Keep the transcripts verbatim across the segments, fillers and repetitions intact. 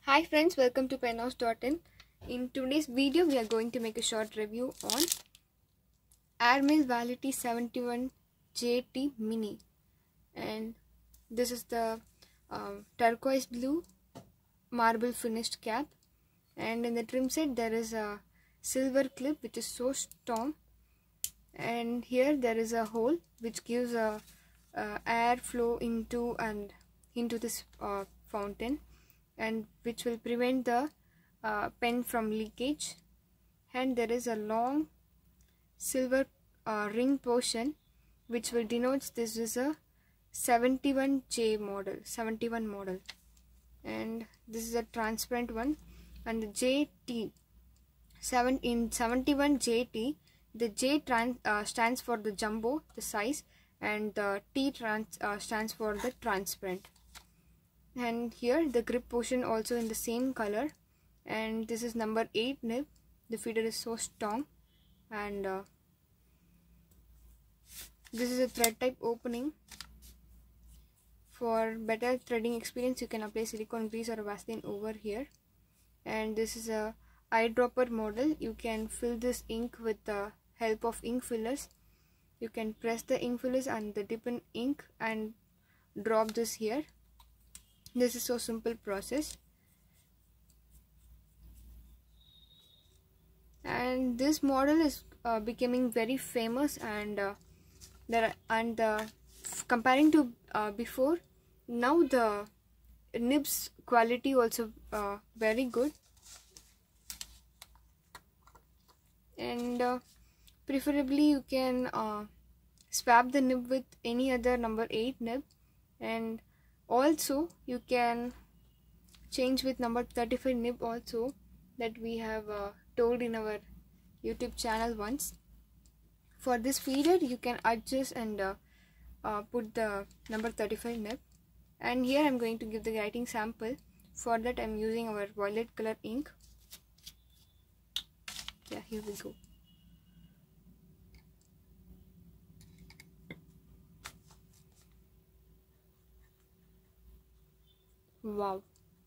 Hi friends, welcome to penhouse dot in. In today's video, we are going to make a short review on Airmail Validity seventy-one J T Mini, and this is the um, turquoise blue marble finished cap, and in the trim set there is a silver clip which is so strong, and here there is a hole which gives a, a air flow into and into this uh, fountain, and which will prevent the uh, pen from leakage. And there is a long silver uh, ring portion which will denote this is a seventy-one J model, seventy-one model, and this is a transparent one. And the J T seven in seventy-one J T, the J trans, uh, stands for the jumbo, the size, and the T trans, uh, stands for the transparent. And here the grip portion also in the same color, and this is number eight nib. The feeder is so strong, and uh, this is a thread type opening. For better threading experience, you can apply silicone grease or Vaseline over here. And this is a eyedropper model. You can fill this ink with the help of ink fillers. You can press the ink fillers and the dip in ink and drop this here. This is so simple process, and this model is uh, becoming very famous, and uh, there and uh, comparing to uh, before, now the nibs quality also uh, very good, and uh, preferably you can uh, swap the nib with any other number eight nib, and also you can change with number thirty-five nib also, that we have uh, told in our YouTube channel once. For this feeder you can adjust and uh, uh, put the number thirty-five nib. And here I am going to give the writing sample. For that I am using our violet color ink. Yeah, here we go. Wow.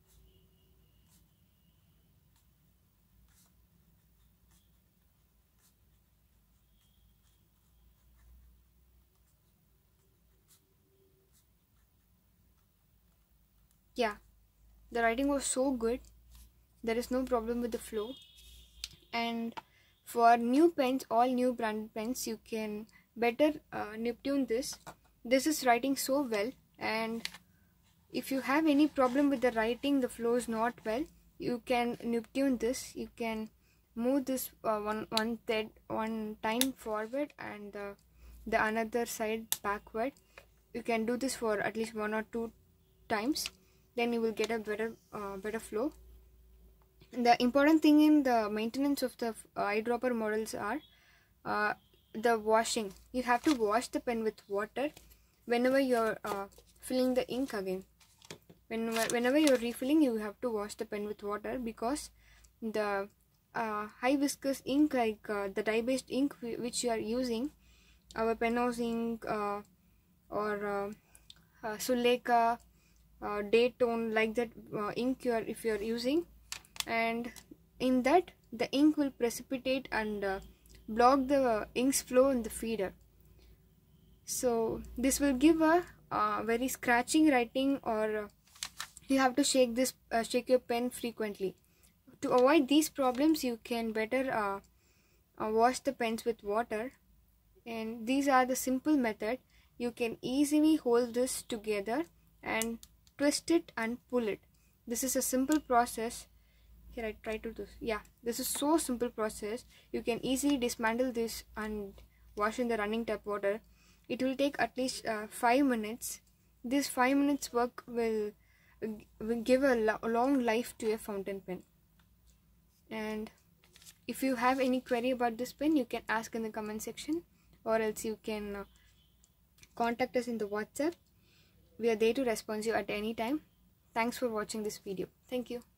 Yeah, the writing was so good. There is no problem with the flow. And for new pens, all new branded pens, you can better uh, nib tune this. This is writing so well, and if you have any problem with the writing, the flow is not well, you can nib tune this. You can move this uh, one one thread one time forward and uh, the another side backward. You can do this for at least one or two times, then you will get a better uh, better flow. The important thing in the maintenance of the uh, eyedropper models are uh, the washing. You have to wash the pen with water whenever you're uh, filling the ink again. Whenever, whenever you're refilling, you have to wash the pen with water, because the uh, high viscous ink, like uh, the dye based ink which you are using, our penhouse ink uh, or uh, uh, Suleka, uh, Daytone, like that uh, ink you are if you are using, and in that the ink will precipitate and uh, block the ink's flow in the feeder. So this will give a uh, very scratching writing, or uh, you have to shake this uh, shake your pen frequently. To avoid these problems, you can better uh, uh, wash the pens with water, and these are the simple method. You can easily hold this together and twist it and pull it. This is a simple process. Here I try to do, yeah, this is so simple process. You can easily dismantle this and wash in the running tap water. It will take at least uh, five minutes. This five minutes work will, uh, will give a lo long life to a fountain pen. And if you have any query about this pen, you can ask in the comment section, or else you can uh, contact us in the WhatsApp. We are there to respond to you at any time. Thanks for watching this video. Thank you.